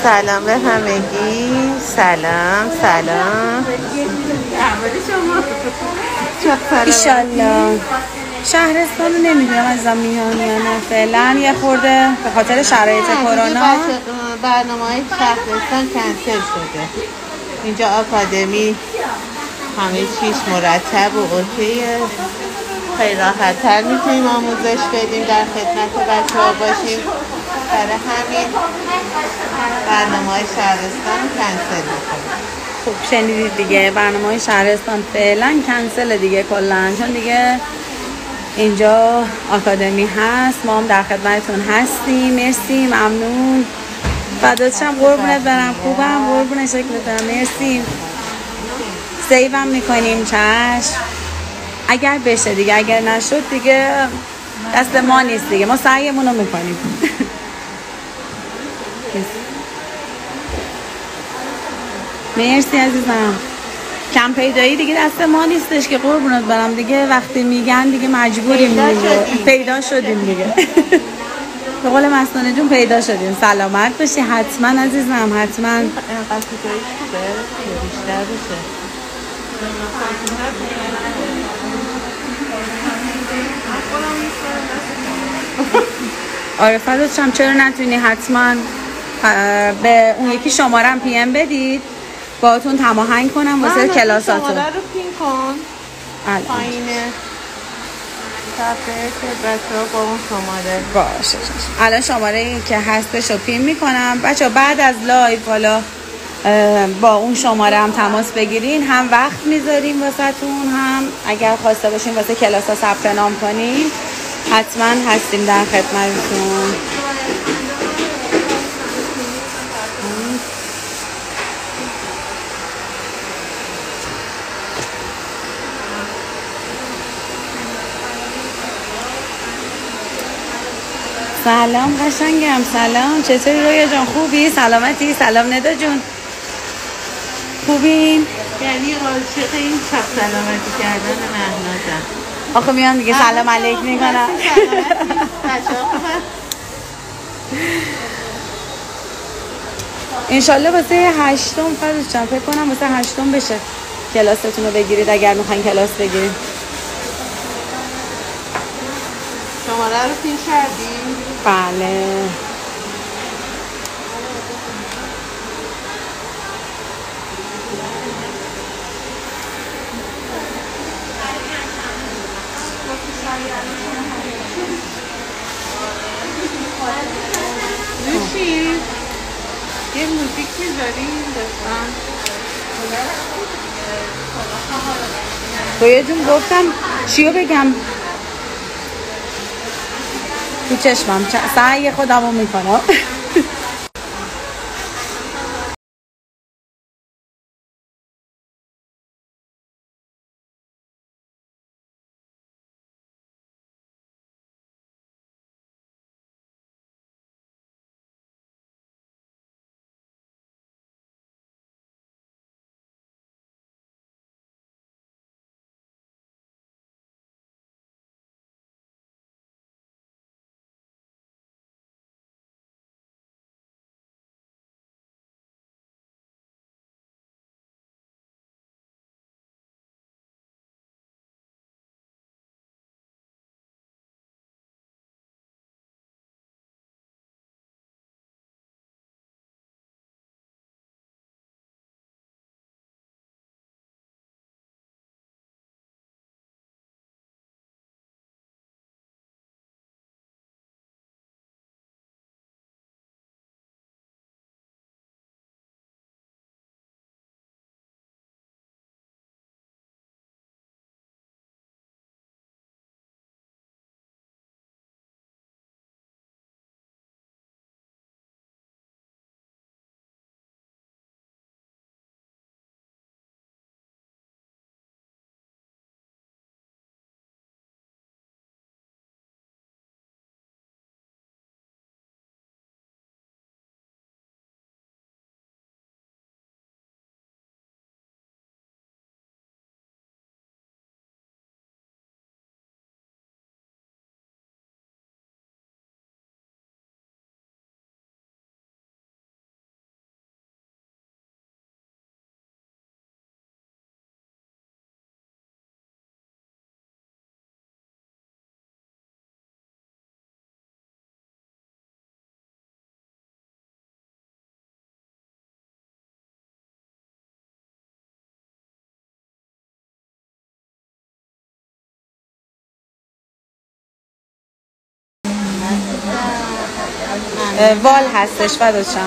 سلام به همگی. سلام سلام. ایشالله. شهرستان رو نمیدونم ازم میان یا نه، فعلا یه خورده به خاطر شرایط کرونا برنامه‌های شهرستان کنسل شده. اینجا آکادمی همه چیز مرتب و اوکیه، خیلی راحت تر میتونیم آموزش بدیم، در خدمت بچه ها باشیم. برای همین برنامه‌های شهرستان رو کنسل میکنیم. خب شنیدید دیگه، برنامه‌های شهرستان فعلا کنسل دیگه کلا، چون دیگه اینجا آکادمی هست، ما هم در خدمتتون هستیم. مرسی، ممنون، فدات شم، قربونت برم، خوبم، قربون شکلت برم، مرسی. سیوم میکنیم، چشم، اگر بشه دیگه، اگر نشد دیگه دست ما نیست دیگه، ما سعیمون رو میکنیم. مرسی عزیزم. کم پیدایی دیگه دست ما نیستش که قربونت برم دیگه، وقتی میگن دیگه مجبوریم دیگه، پیدا شدیم دیگه. به قول مستانه جون پیدا شدیم. سلامت باشی حتما عزیزم، حتما. اینقدر پیدایش خوبه که بیشتر بشه. آره فدات شم، چرا نتونی، حتما به اون یکی شمارم پی ام بدید باهاتون تماهنگ کنم واسه کلاساتون. شماره رو پین کن پایینه صفحه که بچه ها با اون شماره باشه. الان شماره که هستش رو پین میکنم بچه ها، بعد از لایو حالا با اون شماره هم تماس بگیرین، هم وقت میذاریم واسه تون، هم اگر خواسته باشین واسه کلاس ها ثبت نام کنین حتما هستیم در خدمتتون. سلام قشنگم، سلام، چطوری رویا جان، خوبی؟ سلامتی؟ سلام ندا جون، خوبین؟ یعنی عاشق این چپ سلامتی کردن مهنازم. آخه میان دیگه سلام علیک میکنم. انشالله واسه 8 فردشم فکر کنم واسه 8 بشه کلاستون رو بگیرید اگر میخواین کلاس بگیرید. شماره رو پین کردی؟ بله. لوشی یه موزیک میذاریم لطفا؟ رویا جون گفتم چیو بگم تو چشمم، سعی خودمو میکنم. وال هستش فداشم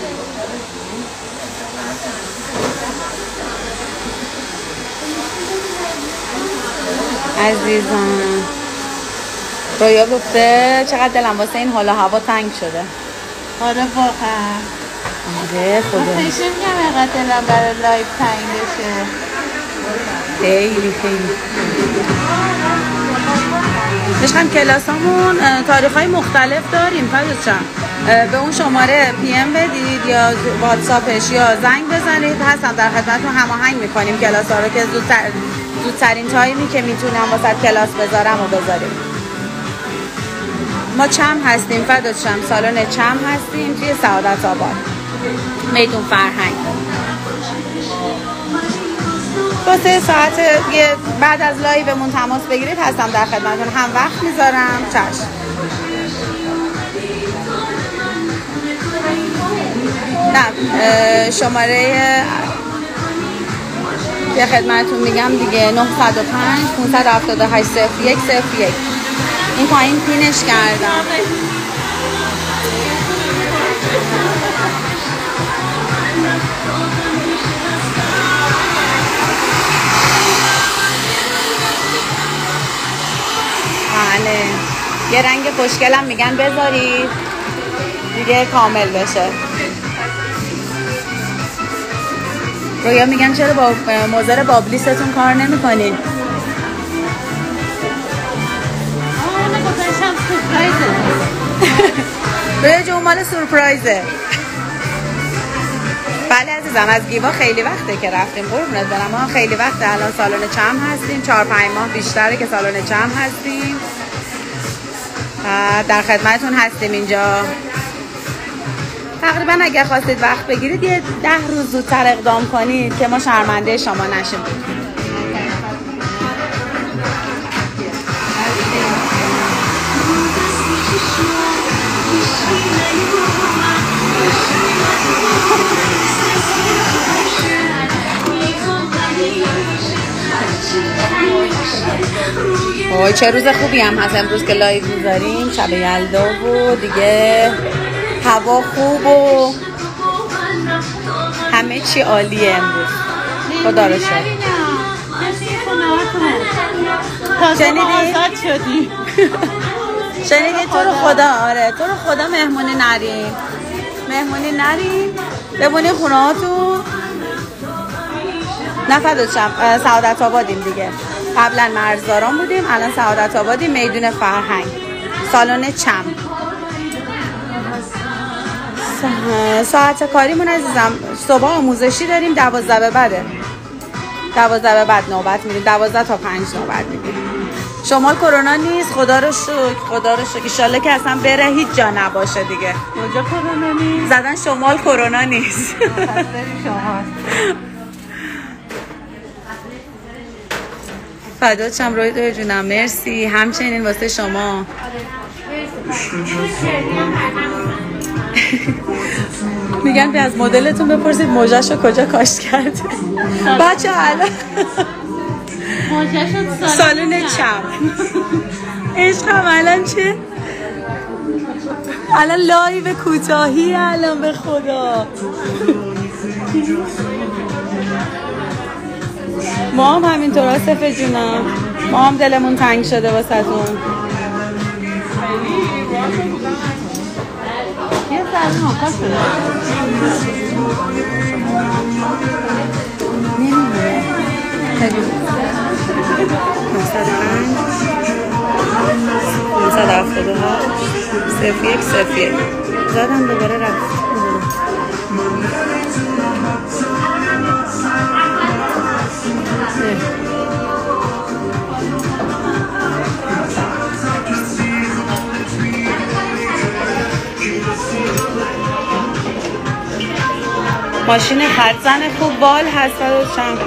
عزیزم. رویا گفته چقدر دلم واسه این حال و هوا تنگ شده. آره واقعا. آره خدا. من فکر می‌کنم اینقدر دلم برای لایف تنگ بشه. خیلی داشتم کلاسامون تاریخ‌های مختلف داریم فداشم. به اون شماره پی ام بدید یا واتساپش یا زنگ بزنید، هستم در خدمتتون. هماهنگ می‌کنیم کلاس‌ها رو که زودترین تایمی که میتونم واسه کلاس بذارم و بذاریم. ما چم هستیم فداشم، سالن چم هستیم توی سعادت آباد میدون فرهنگ. 2-3 ساعت بعد از لایومون تماس بگیرید، هستم در خدمتتون. هم وقت میذارم. چشم. نه شماره که خدمتتون میگم دیگه 905 578 0101. این پایین پینش کردم. بله یه رنگ خوشگلم میگن بذارید دیگه کامل بشه. رویا میگن چرا با موزر بابلیستون کار نمی‌کنین؟ رویا جون مال سورپرایزه. بله عزیزم، از گیوا خیلی وقته که رفتیم قربونت برم. ما خیلی وقته الان سالن چم هستیم، 4-5 ماه بیشتره که سالن چم هستیم. در خدمتتون هستیم اینجا. تقریبا اگر خواستید وقت بگیرید یه 10 روز زودتر اقدام کنید که ما شرمنده شما نشیم. وای چه روز خوبی هم هست امروز که لایو میذاریم. شب یلدا و دیگه هوا خوب و همه چی عالیه امروز. خدا رو شکر. شنیدی؟ شنیدی؟ تو رو خدا. آره تو رو خدا مهمونی نریم بمونی خونه هاتون. نفداشم سعادت آبادیم دیگه. قبلا مرزداران بودیم، الان سعادت آبادیم میدون فرهنگ سالن چم. ساعت کاریمون عزیزم صبح آموزشی داریم 12 به بعده. 12 به بعد نوبت میدیم، 12 تا 5 نوبت میدیم. شمال کرونا نیست خدا رو شکر. ان شاءالله که اصلا بره هیچ جا نباشه دیگه. کجا کرونا نیست؟ زدن شمال کرونا نیست. فدات شم روی جونم. مرسی همچنین واسه شما. میگن از مدلتون بپرسید موجهشو کجا کاشت کرده. بچه الان سالن چم عشقم الان چه؟ الان لایو کوتاهی الان به خدا. ما هم همینطور آصفه جونم، ما هم دلمون تنگ شده واسه تون. یه ذره ناکار شده نمیمونه. ببین 975 0101 زدم دوباره رفت. ماشین خرزن خوب بال هست و چند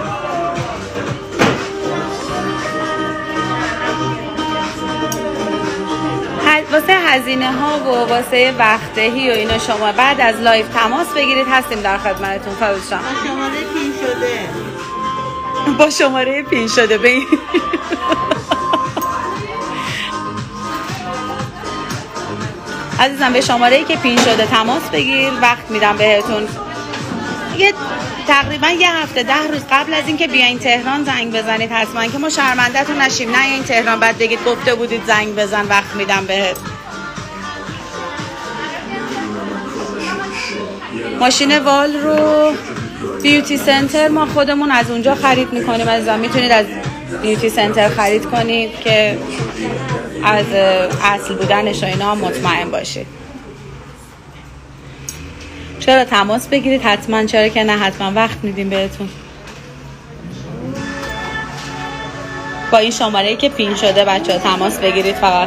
واسه هزینه ها و واسه وقتهی و اینا شما بعد از لایو تماس بگیرید، هستیم در خدمتتون. فوزشم با شماره پین شده ببین. عزیزم به شماره‌ای که پین شده تماس بگیر، وقت میدم بهتون. یه تقریبا یه هفته 10 روز قبل از اینکه بیاین تهران زنگ بزنید حتما که ما شرمنده‌تون نشیم. نه این تهران بعد بگید گفته بودید زنگ بزن، وقت میدم بهت. ماشین وال رو بیوتی سنتر ما خودمون از اونجا خرید میکنیم عزیزم. میتونید از بیوتی سنتر خرید کنید که از اصل بودنش و اینا مطمئن باشید. چرا تماس بگیرید حتما، چرا که نه حتما وقت میدیم بهتون. با این شماره‌ای که پین شده بچه‌ها تماس بگیرید فقط.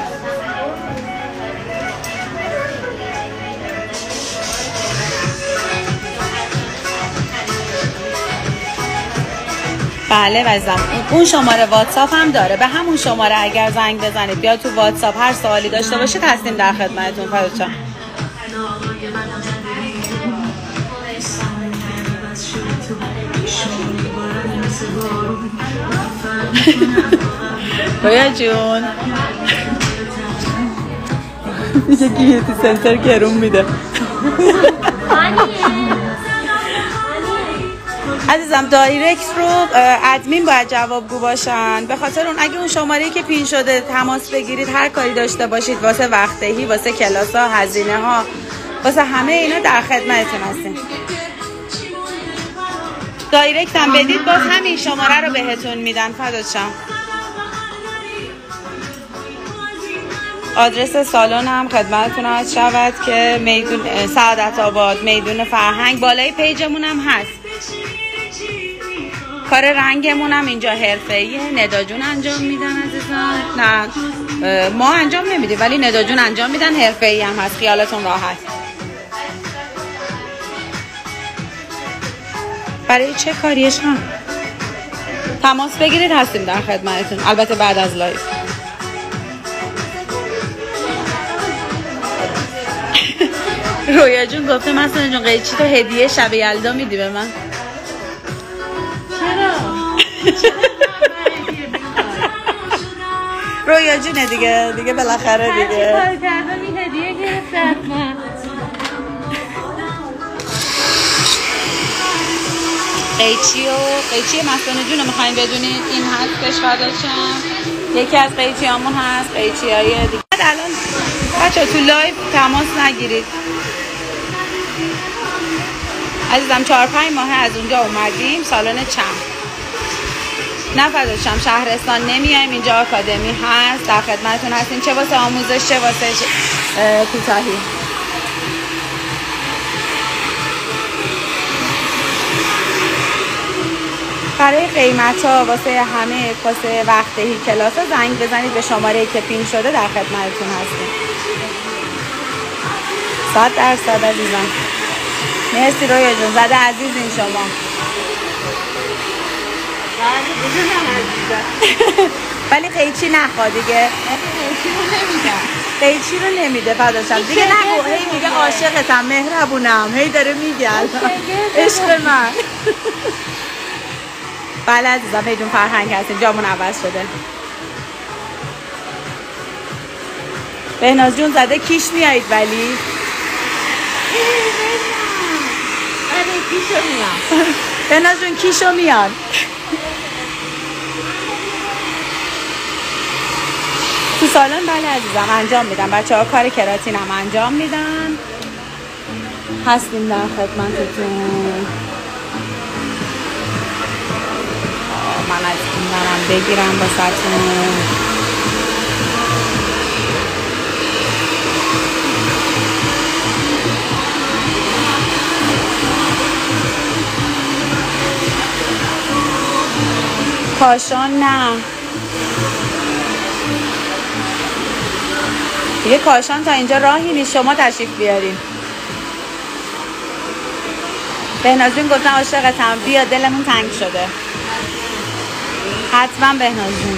بله عزیزم، اون شماره واتساپ هم داره. به همون شماره اگر زنگ بزنید یا تو واتساپ هر سوالی داشته باشید هستیم در خدمتتون. فدات شم. رویا جون میشه بیوتی سنتر گرون میده. عزیزم دایرکت رو ادمین باید جوابگو باشن، به خاطر اون اگه اون شماره‌ای که پین شده تماس بگیرید هر کاری داشته باشید واسه وقتهی، واسه کلاس‌ها، هزینه ها، واسه همه اینا در خدمتتون هستیم. دایرکت هم بدید باز همین شماره رو بهتون میدن. فدات شم. آدرس سالن هم خدمتتون عرض شود که میدون سعادت آباد، میدون فرهنگ، بالای پیجمون هم هست. کار رنگمون هم اینجا حرفه‌ایه، ندا جون انجام میدن عزیزان. نه ما انجام نمیدیم ولی ندا جون انجام میدن، حرفه‌ای هم هست، خیالتون راحت. برای چه کاریش هم تماس بگیرید هستیم در خدمتتون، البته بعد از لایو. رویا جون گفته مثلا جون قیچی تو هدیه شب یلدا میدی به من؟ رویا جونه دیگه بالاخره دیگه کار کردم این هدیه گرفته حتما. قیچی مستانه جون رو میخواین بدونید این هستش. فداشم. یکی از قیچی همون هست، قیچی های دیگه. الان بچه تو لایو تماس نگیرید عزیزم. 4-5 ماه از اونجا اومدیم سالن چم. نه فداشم شهرستان نمیایم، اینجا آکادمی هست، در خدمتتون هستیم چه واسه آموزش چه واسه کوتاهی. برای قیمت ها واسه همه واسه وقتهی کلاس ها زنگ بزنید به شماره که پین شده، در خدمتتون هستیم. 100% عزیزم. مرسی رویا جون، زده عزیزین شما. ولی قیچی نخوا دیگه. قیچی رو نمیده فداشم دیگه. نگو هی میگه عاشقتم مهربونم، هی داره میگه عشق من. بله عزیزم میدون فرهنگ هستیم، جامون عوض شده. بهناز جون زده کیش میایید ولی کیشو میان. بهناز جون کیشو میان. تو سالن بله عزیزم انجام میدم، بچه ها کار کراتین هم انجام میدن، هستیم در خدمتتون. من از این برم بگیرم با ستون. کاشان نه دیگه، کاشان تا اینجا راهی نیست، شما تشریف بیارین. بهنازون گفتن عاشقتم بیا دلمون تنگ شده. حتما بهنازون.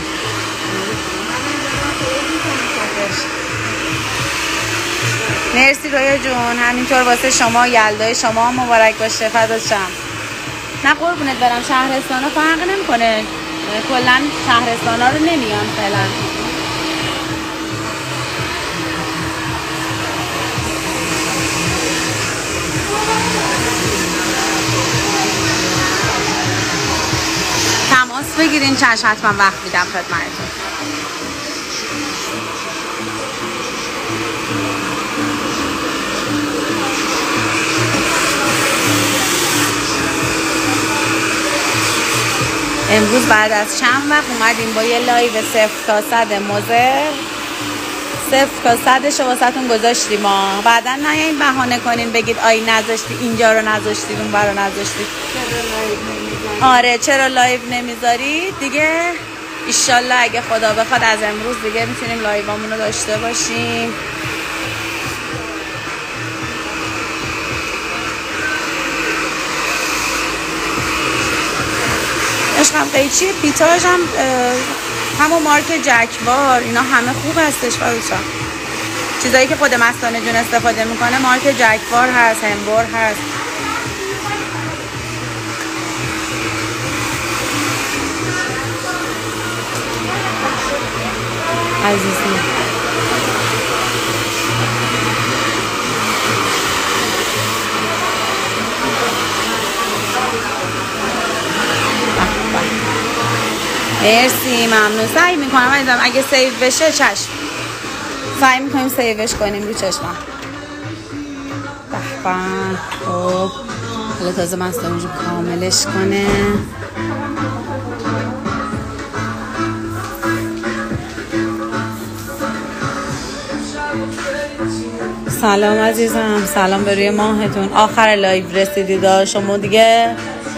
مرسی رویا جون، همینطور واسه شما یلدای شما مبارک باشه. فدات شم. نه قربونت برم، شهرستان ها فرق نمیکنه، کلا شهرستان ها رو نمیان فعلا. مرسی. چشم حتما وقت میدم خدمتتون. امروز بعد از چند وقت اومدیم با یه لایو 0 تا 100 مضر. 0 تا 100 واسهتون گذاشتیم ما. بعدا نیاین بهانه کنین بگید آی نذاشتی اینجا رو نذاشتید اون رو نذاشتید. آره چرا لایو نمیذارید دیگه. ایشالله اگه خدا بخواد از امروز دیگه میتونیم لایوامون رو داشته باشیم. عشقم قیچی پیتاژ هم همون مارک جکوار اینا همه خوب هستش. بچه‌ها چیزایی که خود مستانه جون استفاده میکنه مارک جکوار هست، همبور هست. عزیزی مرسی ممنون. سعی میکنم عزیزم اگه سیو بشه چشم سعی میکنیم سیوش کنیم رو چشمم. به خب حالا تازه مستانه جو کاملش کنه. سلام عزیزم، سلام به روی ماهتون. آخر لایو رسیدید شما دیگه.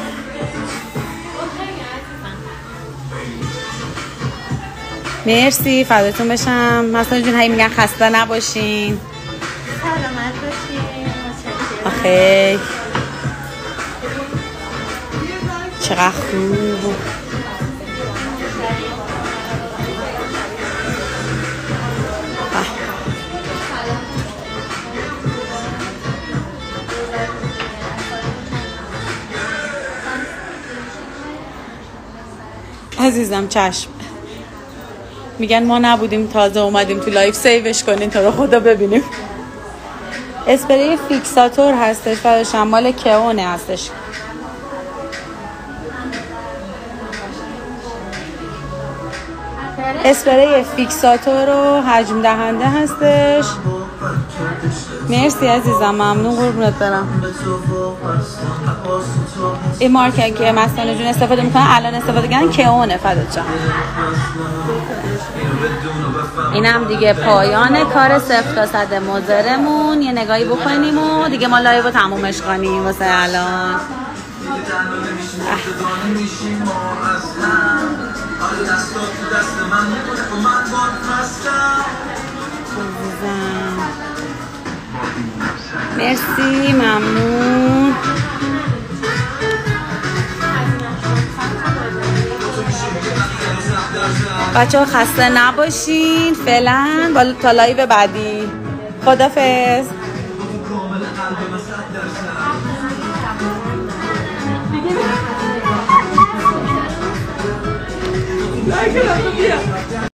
مرسی فداتون بشم. مثلا جون هی میگن خسته نباشین. سلامت باشین. آخه چقدر خوب. عزیزم چشم. میگن ما نبودیم تازه اومدیم تو لایف سیوش کنین تو رو خدا ببینیم. اسپری فیکساتور هستش و شمال کئونه هستش. اسپری فیکساتور و حجم دهنده هستش. مرسی عزیزم ممنون قربونت برم. این مارک که مستانه جون استفاده میکنه الان استفاده کردن کئونه فدات جان. اینم دیگه پایان کار 0 تا 100 مضرمون. یه نگاهی بکنیم و دیگه ما لایو رو تمومش کنیم واسه الان. مرسی ممنون. بچه ها خسته نباشین فعلا تا لایو بعدی. خدافظ.